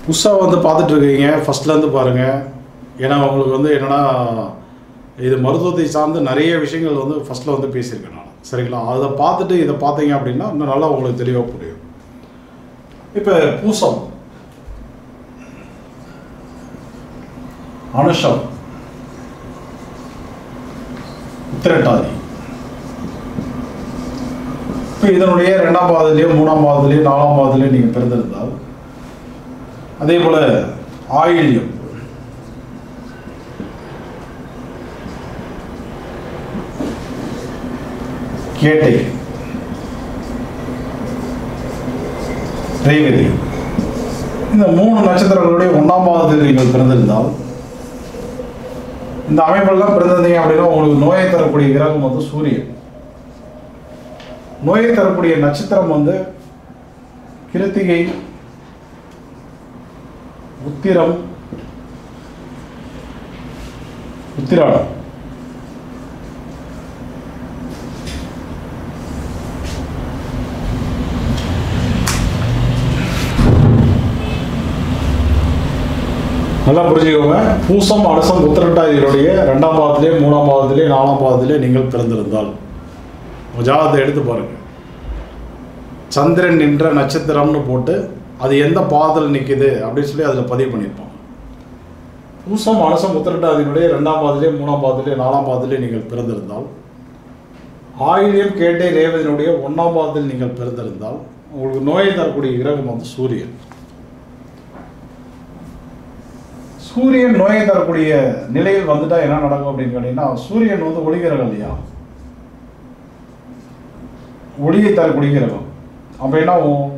புதுசாக வந்து பார்த்துட்ருக்கீங்க, ஃபஸ்ட்லேருந்து பாருங்கள். ஏன்னா உங்களுக்கு வந்து என்னென்னா, இது மருத்துவத்தை சார்ந்து நிறைய விஷயங்கள் வந்து ஃபஸ்ட்டில் வந்து பேசியிருக்கேன் நான். சரிங்களா? அதை பார்த்துட்டு இதை பார்த்தீங்க அப்படின்னா இன்னும் நல்லா உங்களுக்கு தெளிவாக புரியும். இப்போ பூசம், அனுஷம், உத்திரட்டாதி, இப்போ இதனுடைய 2ஆம் பாதத்திலையும் 3ஆம் பாதத்திலையும் 4ஆம் பாதத்திலையும் நீங்கள் பிறந்திருந்தால், அதே போல் ஆயில்யம், கேட்டை, ரேவதி, இந்த 3 நட்சத்திரங்களுடைய 1ஆம் பாதத்தில் நீங்கள் பிறந்திருந்தால், இந்த அமைப்பெல்லாம் பிறந்திருந்தீங்க அப்படின்னா உங்களுக்கு நோயை தரக்கூடிய கிரகம் வந்து சூரியன். நோயை தரக்கூடிய நட்சத்திரம் வந்து கிருத்திகை, உத்திரம், உத்திராடம். நல்லா புரிஞ்சுக்கோங்க. பூசம், அனுசம், உத்திரட்டாதிகளுடைய 2ஆம் பாதத்திலே, 3ஆம் பாதத்திலே, 4ஆம் பாதத்திலே நீங்கள் பிறந்திருந்தால் ஜாதகத்தை எடுத்து பாருங்க. சந்திரன் நின்ற நட்சத்திரம்னு போட்டு அது எந்த பாதத்தில் நிற்குது அப்படின்னு சொல்லி அதில் பதிவு பண்ணியிருப்பாங்க. பூசம், அனுசம், உத்திரட்டாதியினுடைய 2ஆம் பாதத்திலே, 3ஆம் பாதத்திலே, 4ஆம் பாதத்திலே நீங்கள் பிறந்திருந்தால், ஆயில்யம், கேட்டை, ரேவதியினுடைய 1ஆம் பாதத்தில் நீங்கள் பிறந்திருந்தால் உங்களுக்கு நோயை தரக்கூடிய கிரகம் வந்து சூரியன். சூரியன் நோயை தரக்கூடிய நிலையில் வந்துட்டா என்ன நடக்கும் அப்படின்னு கேட்டீங்கன்னா, சூரியன் வந்து ஒளி கிரகம் இல்லையா, ஒளியை தரக்கூடிய கிரகம். அப்போ என்ன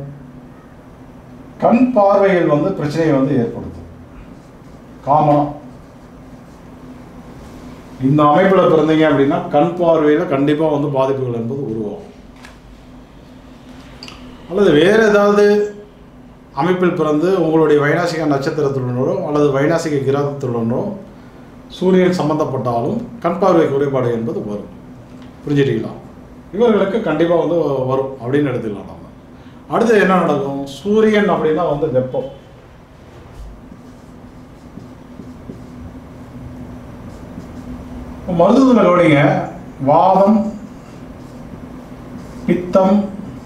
கண் பார்வையில் வந்து பிரச்சனையை வந்து ஏற்படுத்தும். காமனா இந்த அமைப்பில் பிறந்தீங்க அப்படின்னா கண் பார்வையில் கண்டிப்பாக வந்து பாதிப்புகள் என்பது உருவாகும். அல்லது வேறு ஏதாவது அமைப்பில் பிறந்து உங்களுடைய வைநாசிக நட்சத்திரத்துடனோ அல்லது வைநாசிக கிரகத்துடனோ சூரியன் சம்பந்தப்பட்டாலும் கண் பார்வை குறைபாடு என்பது வரும். புரிஞ்சுட்டீங்களா? இவர்களுக்கு கண்டிப்பாக வந்து வரும் அப்படின்னு எடுத்துக்கலாம் நம்ம. அடுத்து என்ன நடக்கும்? சூரியன் அப்படின்னா வந்து வெப்பம். மருத்துவத்தில் கவனிங்க, வாதம், பித்தம்,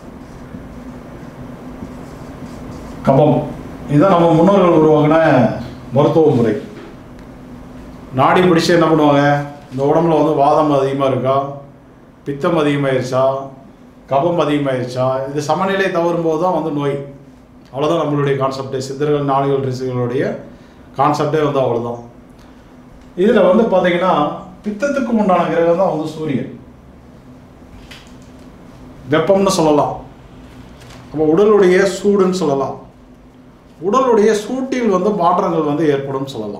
கபம், இதுதான் நம்ம முன்னோர்கள் உருவாக்கின மருத்துவ முறை. நாடி பிடிச்சி என்ன பண்ணுவாங்க, இந்த உடம்புல வந்து வாதம் அதிகமாக இருக்கா, பித்தம் அதிகமாகிருச்சா, கபம் அதிகமாகிருச்சா, இது சமநிலை தவறும்போது தான் வந்து நோய். அவ்வளோதான் நம்மளுடைய கான்செப்டே. சித்தர்கள், ஞானிகள், ரிஷிகளுடைய கான்செப்டே வந்து அவ்வளோதான். இதில் வந்து பார்த்தீங்கன்னா பித்தத்துக்கு உண்டான கிரகம் தான் வந்து சூரியன். வெப்பம்னு சொல்லலாம், அப்போ உடலுடைய சூடுன்னு சொல்லலாம். உடலுடைய சூட்டில் வந்து மாற்றங்கள் வந்து ஏற்படும் சொல்லலாம்.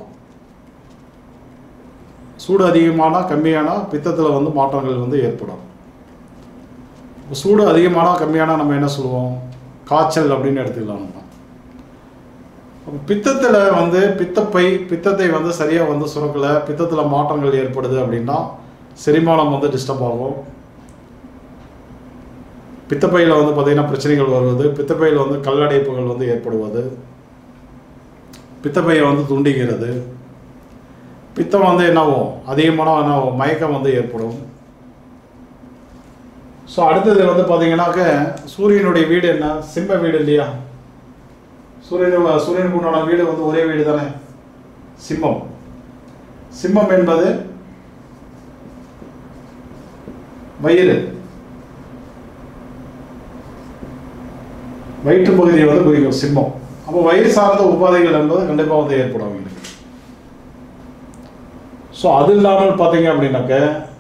சூடு அதிகமானா கம்மியானா பித்தத்தில் வந்து மாற்றங்கள் வந்து ஏற்படும். சூடு அதிகமானா கம்மியானா நம்ம என்ன சொல்லுவோம், காய்ச்சல் அப்படின்னு எடுத்துக்கலாம் நம்ம. அப்போ பித்தத்தில் வந்து பித்தத்தை வந்து சரியாக வந்து சுரக்கலை, பித்தத்தில் மாற்றங்கள் ஏற்படுது அப்படின்னா செரிமானம் வந்து டிஸ்டர்ப் ஆகும். பித்தப்பையில் வந்து பார்த்திங்கன்னா பிரச்சனைகள் வருவது, பித்தப்பையில் வந்து கல்லடைப்புகள் வந்து ஏற்படுவது, பித்தப்பையை வந்து துண்டிக்கிறது, பித்தம் வந்து என்னாகும், அதிகமான என்னாகும், மயக்கம் வந்து ஏற்படும். ஸோ அடுத்தது வந்து பார்த்தீங்கன்னாக்க சூரியனுடைய வீடு என்ன, சிம்ம வீடு இல்லையா? சூரியனுக்கு உண்டான வீடு வந்து ஒரே வீடு தானே, சிம்மம். சிம்மம் என்பது வயிறு, வயிற்று பகுதியை வந்து குறிக்கும் சிம்மம். அப்போ வயிறு சார்ந்த உபாதைகள் என்பது கண்டிப்பாக வந்து ஏற்படும் அவங்களுக்கு. ஸோ அது இல்லாமல் பார்த்தீங்க அப்படின்னாக்க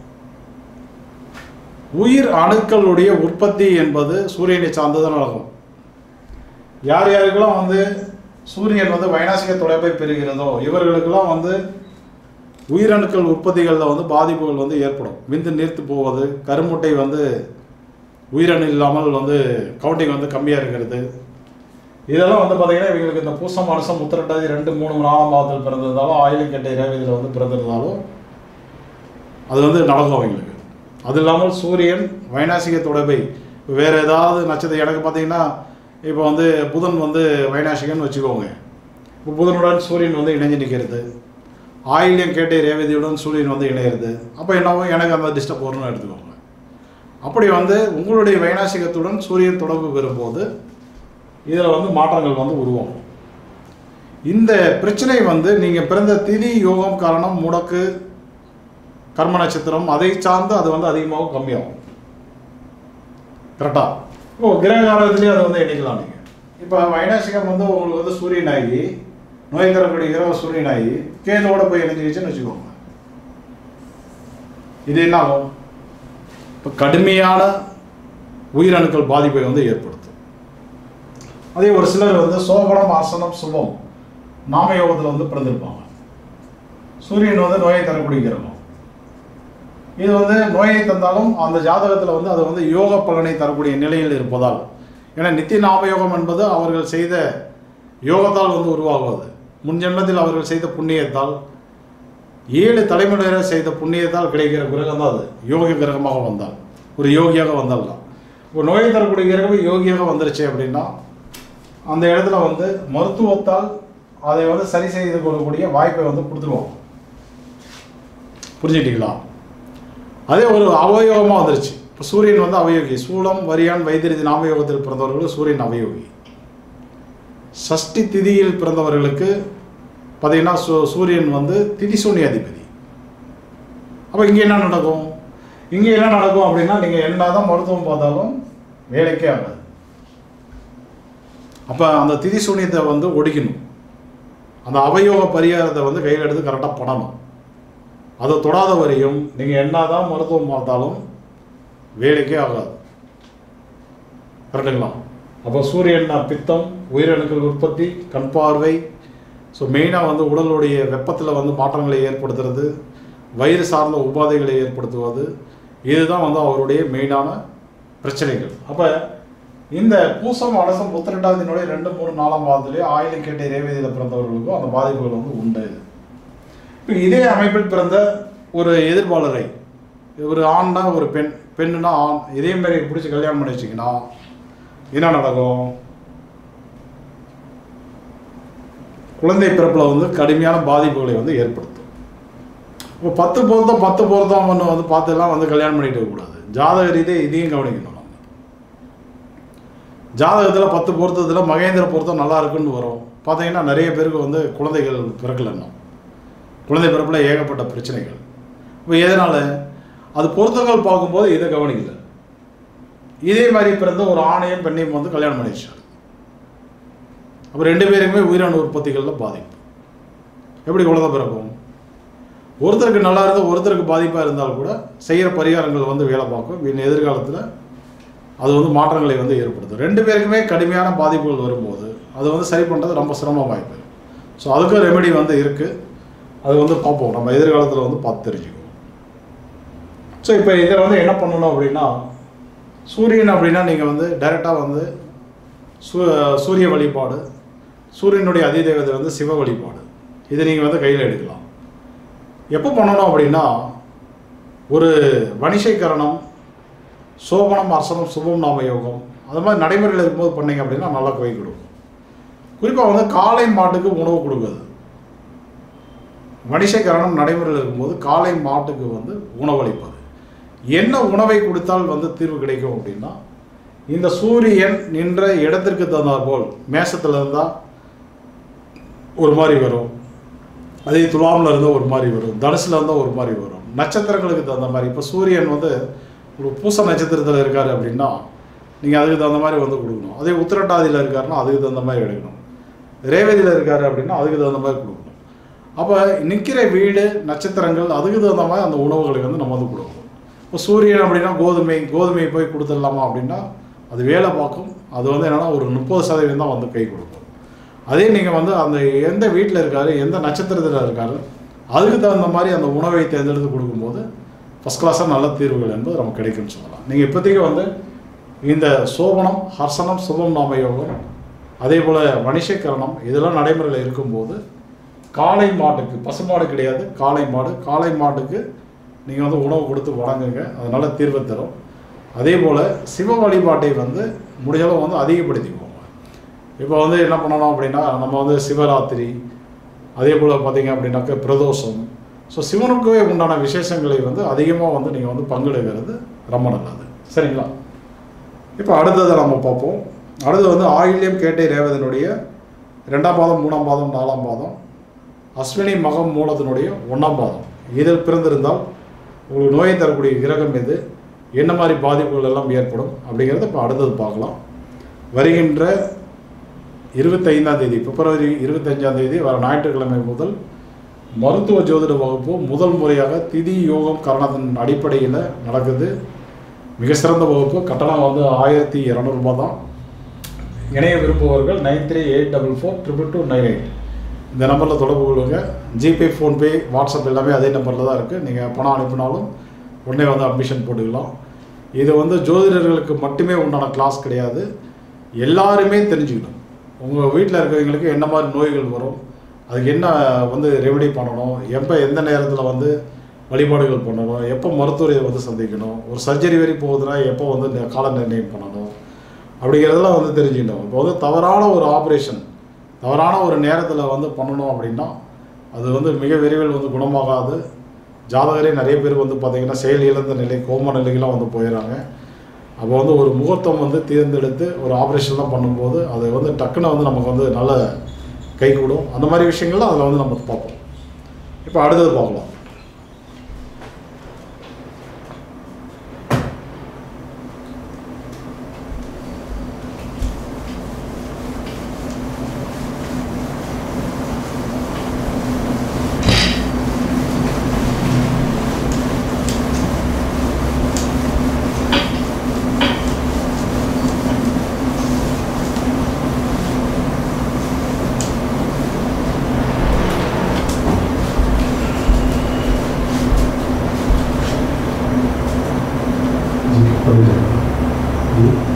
உயிர் அணுக்களுடைய உற்பத்தி என்பது சூரியனை சார்ந்துதான் நடக்கும். யார் யாருக்கெல்லாம் வந்து சூரியன் வந்து வைநாசிக தொடர்பை பெறுகிறதோ இவர்களுக்கெல்லாம் வந்து உயிரணுக்கள் உற்பத்திகளில் வந்து பாதிப்புகள் வந்து ஏற்படும். விந்து நீர்த்து போவது, கருமுட்டை வந்து உயிரணு இல்லாமல் வந்து கவுண்டிங் வந்து கம்மியாக இருக்கிறது, இதெல்லாம் வந்து பார்த்தீங்கன்னா இவங்களுக்கு இந்த பூசம், அனுசம், உத்திரட்டாதி 2, 3, 4ஆம் பாதத்தில் பிறந்திருந்தாலும், ஆயிலும், கேட்டை, ரேவதியில் வந்து பிறந்திருந்தாலும் அது வந்து நடக்கும் அவங்களுக்கு. அது இல்லாமல் சூரியன் வைநாசிக தொடர்பை வேறு ஏதாவது நட்சத்திரம், எனக்கு பார்த்தீங்கன்னா இப்போ வந்து புதன் வந்து வைநாசிகன்னு வச்சுக்கோங்க, புதனுடன் சூரியன் வந்து இணைஞ்சு நிற்கிறது, ஆயில்யம் கேட்டை ரேவதியுடன் சூரியன் வந்து இணையிறது. அப்போ என்னவோ எனக்கு அந்த டிஸ்டர்ப் வரும்னு எடுத்துக்கோங்க. அப்படி வந்து உங்களுடைய வைநாசிகத்துடன் சூரியன் தொடர்பு பெறும்போது இதில் வந்து மாற்றங்கள் வந்து உருவாகும். இந்த பிரச்சனை வந்து நீங்கள் பிறந்த திதி யோகம் காரணம் முடக்கு கர்ம நட்சத்திரம் அதை சார்ந்து அது வந்து அதிகமாகவும் கம்மியாகும். கரெக்டாக இப்போ கிரக காலத்துலேயும் அதை வந்து எண்ணிக்கலாம். நீங்கள் இப்போ வைநாசிகம் வந்து உங்களுக்கு வந்து சூரியனாகி நோய் தரக்கூடிய கிரக சூரியனாகி கேதோட போய் இணைஞ்சிக்கிச்சுன்னு வச்சுக்கோங்க. இது என்ன ஆகும்? இப்போ கடுமையான உயிரணுக்கள் பாதிப்பை வந்து ஏற்படுத்தும். அதே ஒரு சிலர் வந்து சோபனம் ஆசனம் சுபம் நாமயோகத்தில் வந்து பிறந்திருப்பாங்க. சூரியன் வந்து நோயை தரக்கூடிய கிரகம். இது வந்து நோயை தந்தாலும் அந்த ஜாதகத்தில் வந்து அது வந்து யோக பலனை தரக்கூடிய நிலையில் இருப்பதால், ஏன்னா நித்திய நாமயோகம் என்பது அவர்கள் செய்த யோகத்தால் வந்து உருவாகுவது. முன் ஜென்மத்தில் அவர்கள் செய்த புண்ணியத்தால் 7 தலைமுறையினர் செய்த புண்ணியத்தால் கிடைக்கிற கிரகம் தான் அது. யோகி கிரகமாக வந்தால், ஒரு யோகியாக வந்தால் தான். ஒரு நோயை தரக்கூடிய கிரகம் யோகியாக வந்துருச்சு அப்படின்னா அந்த இடத்துல வந்து மருத்துவத்தால் அதை வந்து சரி செய்து கொள்ளக்கூடிய வாய்ப்பை வந்து கொடுத்துருவோம். புரிஞ்சுக்கிட்டீங்களா? அதே ஒரு அவயோகமாக வந்துருச்சு. இப்போ சூரியன் வந்து அவயோகி. சூலம் வரியான் வைத்திருதி நாமயோகத்தில் பிறந்தவர்களுக்கு சூரியன் அவயோகி. சஷ்டி திதியில் பிறந்தவர்களுக்கு பார்த்தீங்கன்னா சூரியன் வந்து திதிசூன்ய அதிபதி. அப்போ இங்கே என்ன நடக்கும்? இங்கே என்ன நடக்கும் அப்படின்னா நீங்கள் என்னதான் மருத்துவம் பார்த்தாலும் வேலைக்கே ஆகாது. அப்போ அந்த திதிசூன்யத்தை வந்து ஒடிக்கணும். அந்த அவயோக பரிகாரத்தை வந்து கையில் எடுத்து கரெக்டாக பண்ணணும். அதை தொடாத வரையும் நீங்கள் என்னதான் மருத்துவம் பார்த்தாலும் வேலைக்கே ஆகாது. கரெக்டுங்களா? அப்போ சூரியன் பித்தம், உயிரணுக்கள் உற்பத்தி, கண் பார்வை, ஸோ மெயினாக வந்து உடலுடைய வெப்பத்தில் வந்து மாற்றங்களை ஏற்படுத்துறது, வயிறு சார்ந்த உபாதைகளை ஏற்படுத்துவது, இதுதான் வந்து அவருடைய மெயினான பிரச்சனைகள். அப்போ இந்த பூசம் அலசம் 32ஆம் தினுடைய 2, 3, 4ஆம் பாதத்திலே ஆயிலம் கேட்டை ரேவதியில் பிறந்தவர்களுக்கும் அந்த பாதிப்புகள் வந்து உண்டு. இப்போ இதே அமைப்பில் பிறந்த ஒரு எதிர்பாளரை, ஒரு ஆண்னா ஒரு பெண், பெண்ணுனா ஆண், இதே மாதிரி பிடிச்சி கல்யாணம் பண்ணி வச்சிங்கன்னா என்ன நடக்கும்? குழந்தை பிறப்பில் வந்து கடுமையான பாதிப்புகளை வந்து ஏற்படுத்தும். இப்போ 10 பொருத்தம் வந்து பார்த்துலாம் வந்து கல்யாணம் பண்ணிட்டு இருக்கக்கூடாது. ஜாதக ரீதியை இதையும் கவனிக்கணும். ஜாதகத்தில் 10 பொருத்தத்தில் மகேந்திர பொருத்தம் நல்லா இருக்குன்னு வரும். பார்த்தீங்கன்னா நிறைய பேருக்கு வந்து குழந்தைகள் பிறக்கலைன்னா, குழந்தை பிறப்பில் ஏகப்பட்ட பிரச்சனைகள். இப்போ எதனால்? அது பொருத்தங்கள் பார்க்கும்போது இதை கவனிக்கல. இதே மாதிரி பிறந்த ஒரு ஆணையும் பெண்ணையும் வந்து கல்யாணம் பண்ணிடுச்சார். அப்போ 2 பேருக்குமே உயிரணு உற்பத்திகளில் பாதிப்பு. எப்படி குழந்தை பிறக்கும்? ஒருத்தருக்கு நல்லா இருந்தால் ஒருத்தருக்கு பாதிப்பாக இருந்தால் கூட செய்கிற பரிகாரங்கள் வந்து வேலை பார்க்கும். எதிர்காலத்தில் அது வந்து மாற்றங்களை வந்து ஏற்படுத்தும். 2 பேருக்குமே கடுமையான பாதிப்புகள் வரும்போது அது வந்து சரி பண்ணுறது ரொம்ப சிரமமாயிருக்கு. ஸோ அதுக்கும் ரெமெடி வந்து இருக்குது. அது வந்து பார்ப்போம், நம்ம எதிர்காலத்தில் வந்து பார்த்து தெரிஞ்சுக்குவோம். ஸோ இப்போ இதை வந்து என்ன பண்ணணும் அப்படின்னா, சூரியன் அப்படின்னா நீங்கள் வந்து டைரெக்டாக வந்து சூரிய வழிபாடு, சூரியனுடைய அதிதேவதை வந்து சிவ வழிபாடு, இதை நீங்கள் வந்து கையில் எடுக்கலாம். எப்போ பண்ணணும் அப்படின்னா, ஒரு வணிசைக்கரணம், சோபனம் அர்சனம் சுபம் நாம யோகம் அது மாதிரி நடைமுறையில் இருக்கும்போது பண்ணிங்க அப்படின்னா நல்லா கை கொடுக்கும். குறிப்பாக வந்து காளை மாட்டுக்கு உணவு கொடுக்குது. வணிசைக்கரணம் நடைமுறையில் இருக்கும்போது காளை மாட்டுக்கு வந்து உணவளிப்பது. என்ன உணவை கொடுத்தால் வந்து தீர்வு கிடைக்கும் அப்படின்னா, இந்த சூரியன் நின்ற இடத்திற்கு தகுந்தாற் போல் மேசத்தில் இருந்தால் ஒரு மாதிரி வரும், அதே துலாமில் இருந்தால் ஒரு மாதிரி வரும், தனுசில் இருந்தால் ஒரு மாதிரி வரும், நட்சத்திரங்களுக்கு தகுந்த மாதிரி. இப்போ சூரியன் வந்து ஒரு பூச நட்சத்திரத்தில் இருக்கார் அப்படின்னா நீங்கள் அதுக்கு தகுந்த மாதிரி வந்து கொடுக்கணும். அதே உத்திரட்டாதியில் இருக்காருன்னா அதுக்கு தகுந்த மாதிரி எடுக்கணும். ரேவதியில் இருக்கார் அப்படின்னா அதுக்கு தகுந்த மாதிரி கொடுக்கணும். அப்போ நிற்கிற வீடு நட்சத்திரங்கள் அதுக்கு தகுந்த மாதிரி அந்த உணவுகளை வந்து நம்ம வந்து கொடுக்கணும். இப்போ சூரியன் அப்படின்னா கோதுமையை போய் கொடுத்துடலாமா அப்படின்னா அது வேலை பார்க்கும். அது வந்து என்னென்னா ஒரு 30% தான் வந்து கை கொடுக்கும். அதே நீங்கள் வந்து அந்த எந்த வீட்டில் இருக்கார், எந்த நட்சத்திரத்தில் இருக்கார், அதுக்கு தகுந்த மாதிரி அந்த உணவை தேர்ந்தெடுத்து கொடுக்கும்போது ஃபஸ்ட் கிளாஸாக நல்ல தீர்வுகள் என்பது நமக்கு கிடைக்கும்னு சொல்லலாம். நீங்கள் இப்போதைக்கு வந்து இந்த சோபனம் ஹர்சனம் சுபம் நாம யோகம் அதே போல் வணிசைக்கரணம் இதெல்லாம் நடைமுறையில் இருக்கும்போது காளை மாட்டுக்கு, பசுமாடு கிடையாது காளை மாட்டுக்கு நீங்கள் வந்து உணவு கொடுத்து வணங்குங்க. அதனால் தீர்வை தரும். அதே போல் சிவ வழிபாட்டை வந்து முடிஞ்சளவு வந்து அதிகப்படுத்திக்குவோங்க. இப்போ வந்து என்ன பண்ணணும் அப்படின்னா, நம்ம வந்து சிவராத்திரி, அதே போல் பார்த்திங்க அப்படின்னாக்க பிரதோஷம், ஸோ சிவனுக்கே உண்டான விசேஷங்களை வந்து அதிகமாக வந்து நீங்கள் வந்து பங்கெடுக்கிறது ரொம்ப நல்லது. சரிங்களா? இப்போ அடுத்ததை நம்ம பார்ப்போம். அடுத்து வந்து ஆயில்யம் கேட்டை ரேவதனுடைய 2ஆம் பாதம், 3ஆம் பாதம், 4ஆம் பாதம், அஸ்வினி மகம் மூலத்தினுடைய 1ஆம் பாதம் இதில் பிறந்திருந்தால் உங்களுக்கு நோயை தரக்கூடிய கிரகம் எது, என்ன மாதிரி பாதிப்புகள் எல்லாம் ஏற்படும் அப்படிங்கிறத இப்போ அடுத்தது பார்க்கலாம். வருகின்ற 25ஆம் தேதி, பிப்ரவரி 25ஆம் தேதி வர ஞாயிற்றுக்கிழமை முதல் மருத்துவ ஜோதிட வகுப்பு முதல் முறையாக திதி யோகம் கரணத்தின் அடிப்படையில் நடக்குது. மிக சிறந்த வகுப்பு. கட்டணம் வந்து 1200 ரூபாய் தான். இணைய விரும்புபவர்கள் 9384422298 இந்த நம்பரில் தொடர்பு கொள்ளுங்க. ஜிபே, ஃபோன்பே, வாட்ஸ்அப் எல்லாமே அதே நம்பரில் தான் இருக்குது. நீங்கள் பணம் அனுப்பினாலும் உடனே வந்து அட்மிஷன் போட்டுக்கலாம். இது வந்து ஜோதிடர்களுக்கு மட்டுமே உண்டான கிளாஸ் கிடையாது, எல்லாருமே தெரிஞ்சுக்கணும். உங்கள் வீட்டில் இருக்கிறவங்களுக்கு என்ன மாதிரி நோய்கள் வரும், அதுக்கு என்ன வந்து ரெமெடி பண்ணணும், எப்போ எந்த நேரத்தில் வந்து வழிபாடுகள் பண்ணணும், எப்போ மருத்துவரை வந்து சந்திக்கணும், ஒரு சர்ஜரி வரை போகுதுன்னா எப்போ வந்து கால நிர்ணயம் பண்ணணும் அப்படிங்கிறதெல்லாம் வந்து தெரிஞ்சுக்கணும். இப்போ வந்து தவறான ஒரு ஆப்ரேஷன் தவறான ஒரு நேரத்தில் வந்து பண்ணணும் அப்படின்னா அது வந்து மிக விரைவில் வந்து குணமாகாது. ஜாதகரே நிறைய பேர் வந்து பார்த்திங்கன்னா செயல் இழந்த நிலை, கோம நிலைக்கெல்லாம் வந்து போயிடறாங்க. அப்போ வந்து ஒரு முகூர்த்தம் வந்து தேர்ந்தெடுத்து ஒரு ஆப்ரேஷன்லாம் பண்ணும்போது அது வந்து டக்குன்னு வந்து நமக்கு வந்து நல்ல கை கூடும். அந்த மாதிரி விஷயங்கள்லாம் அதில் வந்து நம்ம பார்ப்போம். இப்போ அடுத்தது பார்க்கலாம். Thank you.